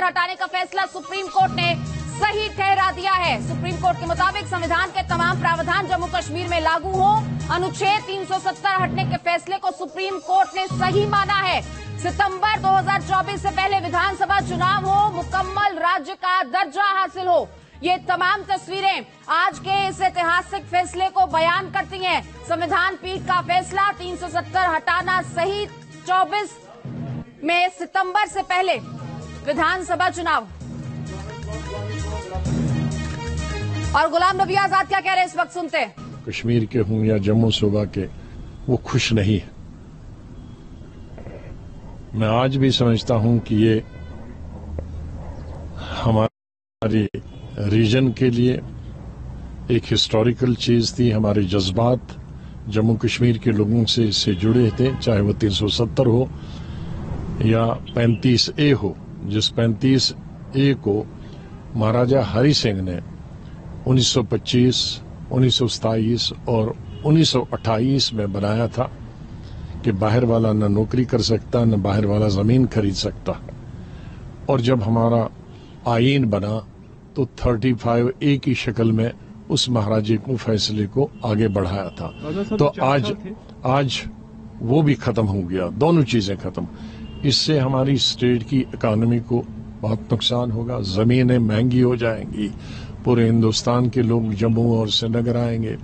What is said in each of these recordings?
हटाने का फैसला सुप्रीम कोर्ट ने सही ठहरा दिया है। सुप्रीम कोर्ट के मुताबिक संविधान के तमाम प्रावधान जम्मू कश्मीर में लागू हो। अनुच्छेद 370 हटने के फैसले को सुप्रीम कोर्ट ने सही माना है। सितंबर 2024 से पहले विधानसभा चुनाव हो, मुकम्मल राज्य का दर्जा हासिल हो। ये तमाम तस्वीरें आज के इस ऐतिहासिक फैसले को बयान करती हैं। संविधान पीठ का फैसला 370 हटाना सही। 24 में सितंबर से पहले विधानसभा चुनाव। और गुलाम नबी आजाद क्या कह रहे हैं इस वक्त, सुनते हैं। कश्मीर के हों या जम्मू सूबा के, वो खुश नहीं है। मैं आज भी समझता हूं कि ये हमारी रीजन के लिए एक हिस्टोरिकल चीज थी। हमारे जज्बात जम्मू कश्मीर के लोगों से इससे जुड़े थे, चाहे वो 370 हो या 35A हो। जिस 35A को महाराजा हरि सिंह ने 1925, 1927 और 1928 में बनाया था कि बाहर वाला न नौकरी कर सकता, न बाहर वाला जमीन खरीद सकता। और जब हमारा आईन बना तो 35A की शक्ल में उस महाराजे को फैसले को आगे बढ़ाया था। तो आज वो भी खत्म हो गया, दोनों चीजें खत्म। इससे हमारी स्टेट की इकोनॉमी को बहुत नुकसान होगा, जमीनें महंगी हो जाएंगी, पूरे हिंदुस्तान के लोग जम्मू और श्रीनगर आएंगे।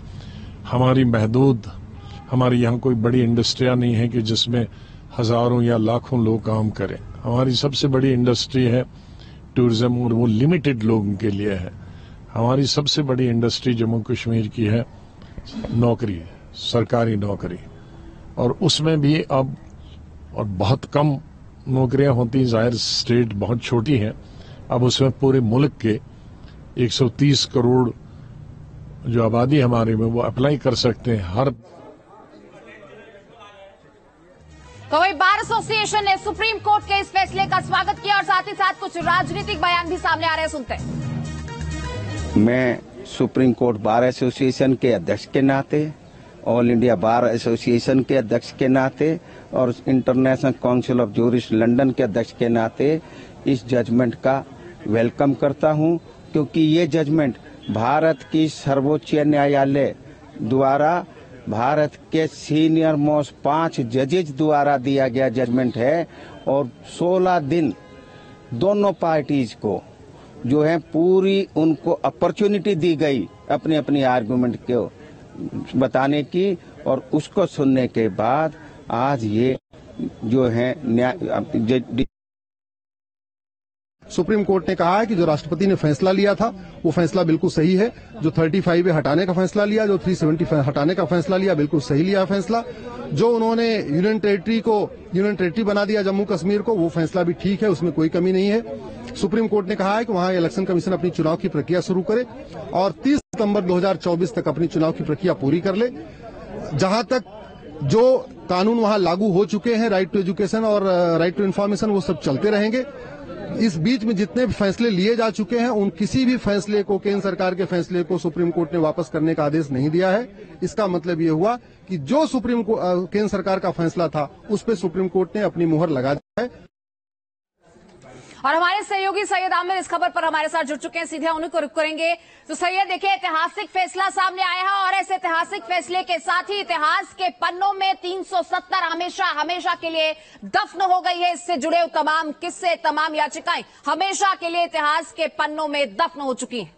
हमारी यहाँ कोई बड़ी इंडस्ट्रियां नहीं है कि जिसमें हजारों या लाखों लोग काम करें। हमारी सबसे बड़ी इंडस्ट्री है टूरिज्म, और वो लिमिटेड लोगों के लिए है। हमारी सबसे बड़ी इंडस्ट्री जम्मू कश्मीर की है नौकरी, सरकारी नौकरी, और उसमें भी अब और बहुत कम नौकरियां होती। जाहिर स्टेट बहुत छोटी है, अब उसमें पूरे मुल्क के 130 करोड़ जो आबादी हमारे में वो अप्लाई कर सकते हैं। हर तो वही बार एसोसिएशन ने सुप्रीम कोर्ट के इस फैसले का स्वागत किया और साथ ही साथ कुछ राजनीतिक बयान भी सामने आ रहे हैं, सुनते हैं। मैं सुप्रीम कोर्ट बार एसोसिएशन के अध्यक्ष के नाते, ऑल इंडिया बार एसोसिएशन के अध्यक्ष के नाते और International Council of Jurist London के अध्यक्ष के नाते इस जजमेंट का वेलकम करता हूं, क्योंकि ये जजमेंट भारत की सर्वोच्च न्यायालय द्वारा भारत के सीनियर मोस्ट 5 जजेज द्वारा दिया गया जजमेंट है। और 16 दिन दोनों पार्टीज को जो है पूरी उनको अपॉर्चुनिटी दी गई अपने अपनी आर्गुमेंट को बताने की, और उसको सुनने के बाद आज ये जो है सुप्रीम कोर्ट ने कहा है कि जो राष्ट्रपति ने फैसला लिया था वो फैसला बिल्कुल सही है। जो 35A हटाने का फैसला लिया, जो 370 हटाने का फैसला लिया, बिल्कुल सही लिया फैसला। जो उन्होंने यूनियन टेरिटरी बना दिया जम्मू कश्मीर को, वो फैसला भी ठीक है, उसमें कोई कमी नहीं है। सुप्रीम कोर्ट ने कहा है कि वहां इलेक्शन कमीशन अपनी चुनाव की प्रक्रिया शुरू करे और 30 सितंबर 2024 तक अपनी चुनाव की प्रक्रिया पूरी कर ले। जहां तक जो कानून वहां लागू हो चुके हैं, राइट टू एजुकेशन और राइट टू इन्फॉर्मेशन, वो सब चलते रहेंगे। इस बीच में जितने भी फैसले लिए जा चुके हैं, उन किसी भी फैसले को, केंद्र सरकार के फैसले को सुप्रीम कोर्ट ने वापस करने का आदेश नहीं दिया है। इसका मतलब ये हुआ कि जो केंद्र सरकार का फैसला था उस पर सुप्रीम कोर्ट ने अपनी मुहर लगा दी है। और हमारे सहयोगी सैयद आमिर इस खबर पर हमारे साथ जुड़ चुके हैं, सीधे उन्हीं को रुख करेंगे। तो सैयद, देखिए, ऐतिहासिक फैसला सामने आया है और इस ऐतिहासिक फैसले के साथ ही इतिहास के पन्नों में 370 हमेशा के लिए दफन हो गई है। इससे जुड़े तमाम किस्से, तमाम याचिकाएं हमेशा के लिए इतिहास के पन्नों में दफन हो चुकी हैं।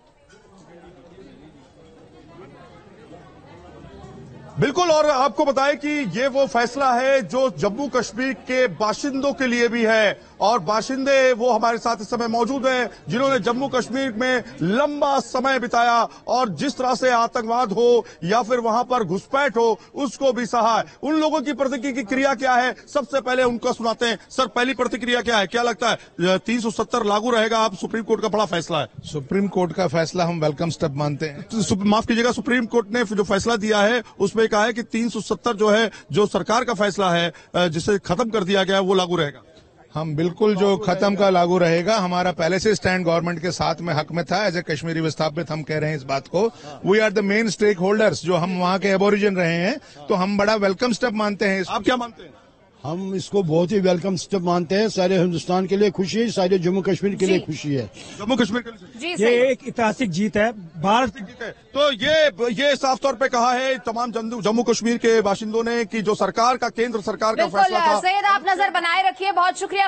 बिल्कुल, और आपको बताएं कि ये वो फैसला है जो जम्मू कश्मीर के बाशिंदों के लिए भी है, और बाशिंदे वो हमारे साथ इस समय मौजूद हैं जिन्होंने जम्मू कश्मीर में लंबा समय बिताया और जिस तरह से आतंकवाद हो या फिर वहां पर घुसपैठ हो उसको भी सहा है। उन लोगों की प्रतिक्रिया क्या है, सबसे पहले उनको सुनाते हैं। सर, पहली प्रतिक्रिया क्या है, क्या लगता है 370 लागू रहेगा? आप सुप्रीम कोर्ट का बड़ा फैसला है। सुप्रीम कोर्ट का फैसला हम वेलकम स्टेप मानते हैं। माफ कीजिएगा, सुप्रीम कोर्ट ने जो फैसला दिया है उसमें कहा है कि 370 जो है, जो सरकार का फैसला है जिसे खत्म कर दिया गया है, वो लागू रहेगा। हम बिल्कुल जो खत्म का लागू रहेगा। हमारा पहले से स्टैंड गवर्नमेंट के साथ में हक में था। एज ए कश्मीरी विस्थापित हम कह रहे हैं इस बात को। We are the main stakeholders, जो हम वहां के एबोरिजिन रहे हैं, तो हम बड़ा वेलकम स्टेप मानते हैं। आप क्या मानते हैं? हम इसको बहुत ही वेलकम स्टेप मानते हैं। सारे हिंदुस्तान के लिए खुशी है, सारे जम्मू कश्मीर के लिए खुशी है। जम्मू कश्मीर के लिए जी ये सही। एक ऐतिहासिक जीत है भारत। तो ये साफ तौर पे कहा है तमाम जम्मू कश्मीर के बाशिंदों ने कि जो सरकार का केंद्र सरकार का बिल्कुल फैसला था। सैयद, आप नजर बनाए रखिए। बहुत शुक्रिया।